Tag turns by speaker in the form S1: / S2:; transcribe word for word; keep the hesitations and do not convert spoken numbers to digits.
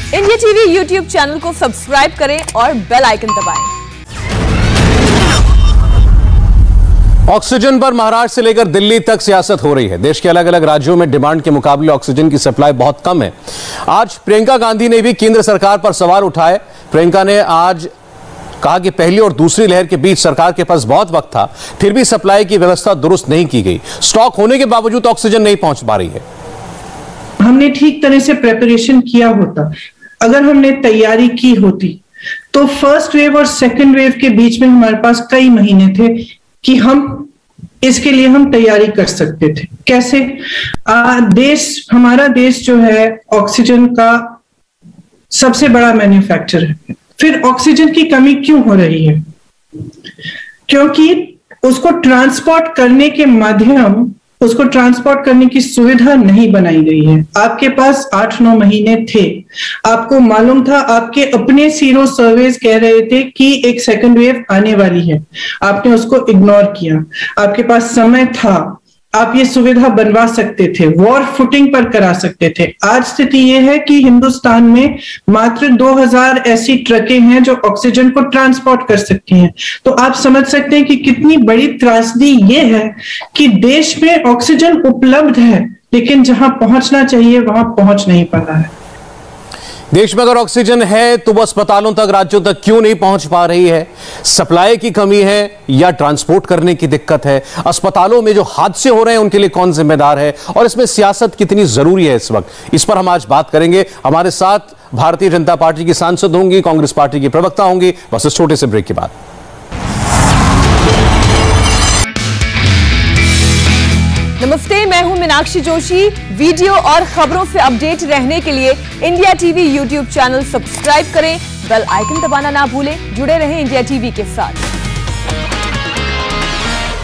S1: India TV YouTube channel को subscribe करें और बेल आइकन दबाएं।
S2: ऑक्सीजन पर महाराष्ट्र से लेकर दिल्ली तक सियासत हो रही है। देश के अलग अलग राज्यों में डिमांड के मुकाबले ऑक्सीजन की सप्लाई बहुत कम है। आज प्रियंका गांधी ने भी केंद्र सरकार पर सवाल उठाए। प्रियंका ने आज कहा कि पहली और दूसरी लहर के बीच सरकार के पास बहुत वक्त था, फिर भी सप्लाई की व्यवस्था दुरुस्त नहीं की गई। स्टॉक होने के बावजूद ऑक्सीजन नहीं पहुंच पा रही है।
S3: हमने ठीक तरह से प्रिपरेशन किया होता, अगर हमने तैयारी की होती तो फर्स्ट वेव और सेकंड वेव के बीच में हमारे पास कई महीने थे कि हम इसके लिए हम तैयारी कर सकते थे। कैसे? आ, देश हमारा देश जो है ऑक्सीजन का सबसे बड़ा मैन्युफैक्चरर है। फिर ऑक्सीजन की कमी क्यों हो रही है? क्योंकि उसको ट्रांसपोर्ट करने के माध्यम उसको ट्रांसपोर्ट करने की सुविधा नहीं बनाई गई है। आपके पास आठ नौ महीने थे, आपको मालूम था, आपके अपने सीरो सर्वेज कह रहे थे कि एक सेकंड वेव आने वाली है, आपने उसको इग्नोर किया। आपके पास समय था, आप ये सुविधा बनवा सकते थे, वॉर फुटिंग पर करा सकते थे। आज स्थिति ये है कि हिंदुस्तान में मात्र दो हज़ार ऐसी ट्रकें हैं जो ऑक्सीजन को ट्रांसपोर्ट कर सकती हैं। तो आप समझ सकते हैं कि कितनी बड़ी त्रासदी ये है कि देश में ऑक्सीजन उपलब्ध है, लेकिन जहां पहुंचना चाहिए वहां पहुंच नहीं पा रहा है।
S2: देश में अगर ऑक्सीजन है तो वो अस्पतालों तक, राज्यों तक क्यों नहीं पहुंच पा रही है? सप्लाई की कमी है या ट्रांसपोर्ट करने की दिक्कत है? अस्पतालों में जो हादसे हो रहे हैं उनके लिए कौन जिम्मेदार है? और इसमें सियासत कितनी जरूरी है इस वक्त? इस पर हम आज बात करेंगे। हमारे साथ भारतीय जनता पार्टी की सांसद होंगी, कांग्रेस पार्टी की प्रवक्ता होंगी, बस इस छोटे से ब्रेक के बाद।
S1: नमस्ते, मैं हूं मीनाक्षी जोशी। वीडियो और खबरों से अपडेट रहने के लिए India TV YouTube channel subscribe करें, बेल आइकन दबाना ना भूलें। जुड़े रहें इंडिया टीवी के साथ।